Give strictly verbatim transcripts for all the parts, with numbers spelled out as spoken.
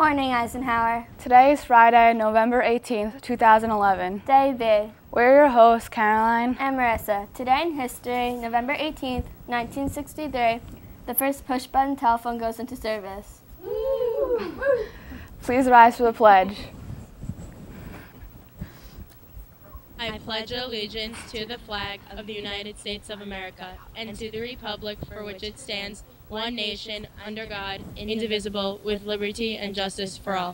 morning, Eisenhower. Today is Friday, November eighteenth, two thousand eleven. Day B. We're your hosts, Caroline and Marissa. Today in history, November eighteenth, nineteen sixty-three, the first push-button telephone goes into service. Please rise for the pledge. I pledge allegiance to the flag of the United States of America and to the republic for which it stands, one nation, under God, indivisible, with liberty and justice for all.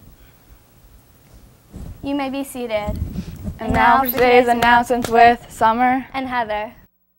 You may be seated. And, and now for today's announcements with Summer and Heather.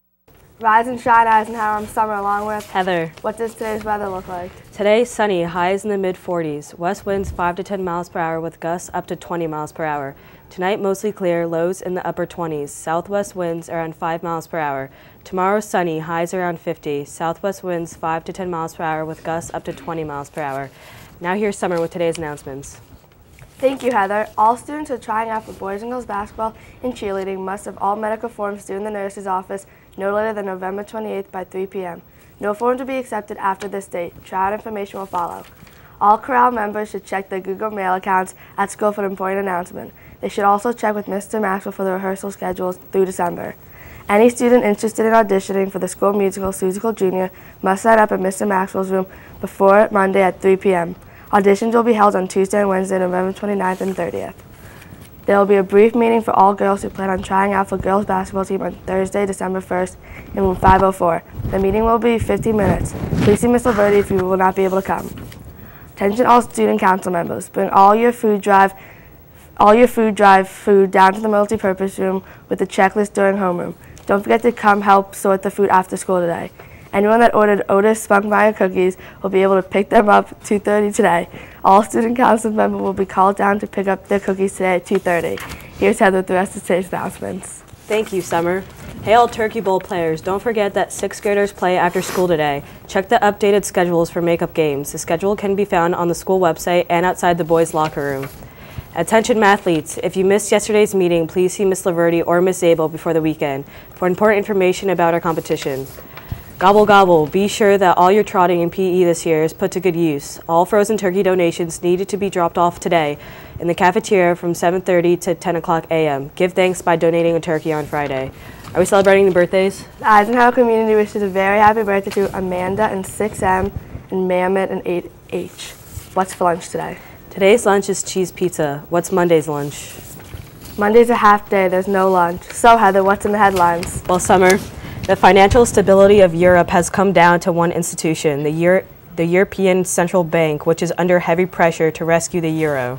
Rise and shine, Eisenhower. I'm Summer along with Heather. What does today's weather look like? Today, sunny, highs in the mid forties. West winds five to ten miles per hour with gusts up to twenty miles per hour. Tonight, mostly clear, lows in the upper twenties. Southwest winds around five miles per hour. Tomorrow, sunny, highs around fifty. Southwest winds five to ten miles per hour with gusts up to twenty miles per hour. Now here's Summer with today's announcements. Thank you, Heather. All students who are trying out for boys and girls basketball and cheerleading must have all medical forms due in the nurse's office no later than November twenty-eighth by three p m No forms will be accepted after this date. Tryout information will follow. All Corral members should check their Google Mail accounts at school for an important announcement. They should also check with Mister Maxwell for the rehearsal schedules through December. Any student interested in auditioning for the school musical Susical Junior must sign up at Mister Maxwell's room before Monday at three p m Auditions will be held on Tuesday and Wednesday, November twenty-ninth and thirtieth. There will be a brief meeting for all girls who plan on trying out for girls' basketball team on Thursday, December first in room five oh four. The meeting will be fifteen minutes. Please see Miz Laverty if you will not be able to come. Attention all student council members. Bring all your food drive all your food drive food down to the multi-purpose room with the checklist during homeroom. Don't forget to come help sort the food after school today. Anyone that ordered Otis Spunkmeyer cookies will be able to pick them up at two thirty today. All student council members will be called down to pick up their cookies today at two thirty. Here's Heather with the rest of today's announcements. Thank you, Summer. Hey, all Turkey Bowl players, don't forget that sixth graders play after school today. Check the updated schedules for makeup games. The schedule can be found on the school website and outside the boys' locker room. Attention mathletes, if you missed yesterday's meeting, please see Miz Laverty or Miz Abel before the weekend for important information about our competition. Gobble gobble, be sure that all your trotting in P E this year is put to good use. All frozen turkey donations needed to be dropped off today in the cafeteria from seven thirty to ten o'clock a m Give thanks by donating a turkey on Friday. Are we celebrating the birthdays? The Eisenhower community wishes a very happy birthday to Amanda in six M and Mammoth in eight H. What's for lunch today? Today's lunch is cheese pizza. What's Monday's lunch? Monday's a half day. There's no lunch. So, Heather, what's in the headlines? Well, Summer, the financial stability of Europe has come down to one institution, the, Euro the European Central Bank, which is under heavy pressure to rescue the euro.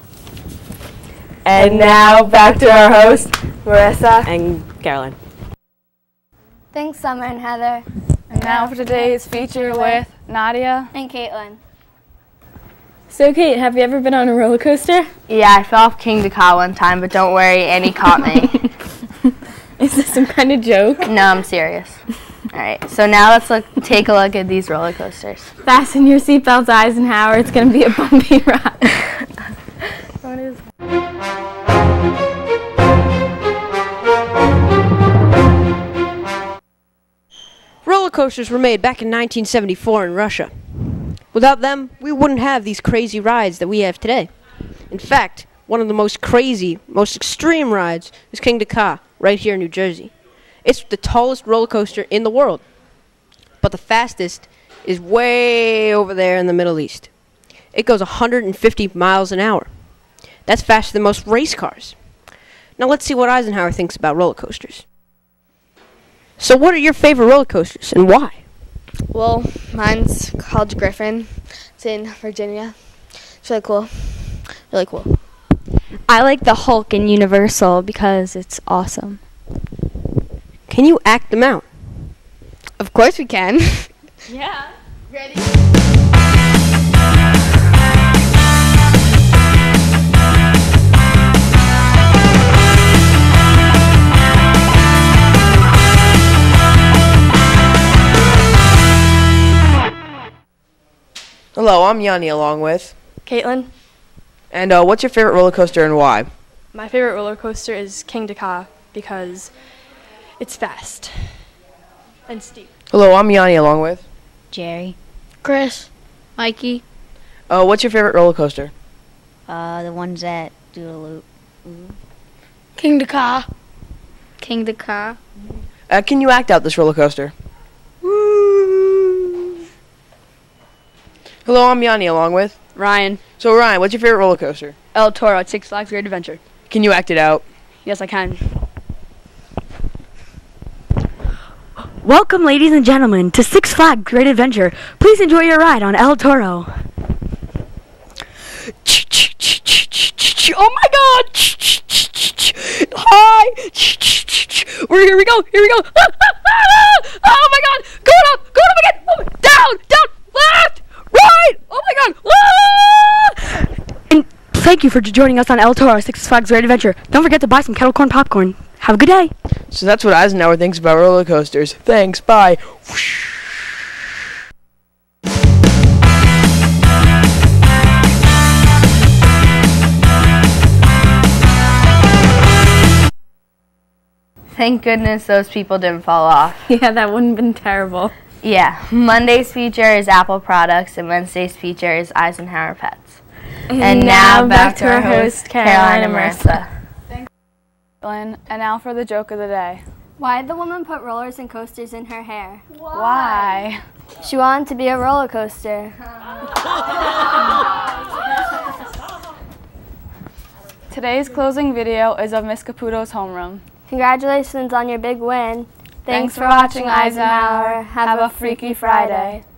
And now, back to our hosts, Marissa and Caroline. Thanks, Summer and Heather. And now for today's feature with Nadia and Caitlin. So, Kate, have you ever been on a roller coaster? Yeah, I fell off King Dakar one time, but don't worry, Annie caught me. Is this some kind of joke? No, I'm serious. All right, so now let's look, take a look at these roller coasters. Fasten your seatbelts, Eisenhower. It's going to be a bumpy ride. What is Roller coasters were made back in nineteen seventy-four in Russia. Without them, we wouldn't have these crazy rides that we have today. In fact, one of the most crazy, most extreme rides is King Dakar, right here in New Jersey. It's the tallest roller coaster in the world. But the fastest is way over there in the Middle East. It goes one hundred fifty miles an hour. That's faster than most race cars. Now let's see what Eisenhower thinks about roller coasters. So what are your favorite roller coasters and why? Well, mine's called Griffin. It's in Virginia. It's really cool. Really cool. I like the Hulk in Universal because it's awesome. Can you act them out? Of course we can. Yeah. Ready? Hello, I'm Yanni along with Caitlin. And uh, what's your favorite roller coaster and why? My favorite roller coaster is King Dakar because it's fast and steep. Hello, I'm Yanni along with Jerry. Chris. Mikey. Uh, what's your favorite roller coaster? Uh, the ones that do the loop. King Dakar. King Dakar. Uh, can you act out this roller coaster? Hello, I'm Yanni, along with Ryan. So Ryan, what's your favorite roller coaster? El Toro at Six Flags Great Adventure. Can you act it out? Yes, I can. Welcome, ladies and gentlemen, to Six Flags Great Adventure. Please enjoy your ride on El Toro. Oh my God! Hi! We're here we go, here we go! Oh my God! Going up, going up again! Oh, down, down, left, right! Oh my God! Ah! And thank you for joining us on El Toro Six Flags Great Adventure. Don't forget to buy some kettle corn popcorn. Have a good day. So that's what Eisenhower thinks about roller coasters. Thanks, bye. Thank goodness those people didn't fall off. Yeah, that wouldn't have been terrible. Yeah, Monday's feature is Apple products and Wednesday's feature is Eisenhower pets. And, and now, now back to our host, Caroline and Marissa. And now for the joke of the day. Why did the woman put rollers and coasters in her hair? Why? She wanted to be a roller coaster. Today's closing video is of Miss Caputo's homeroom. Congratulations on your big win. Thanks, Thanks for watching, Eisenhower. Have, Have a freaky Friday.